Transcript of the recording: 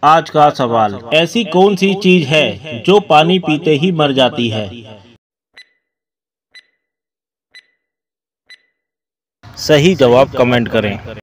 आज का सवाल, ऐसी कौन सी चीज है जो पानी पीते ही मर जाती है? सही जवाब कमेंट करें।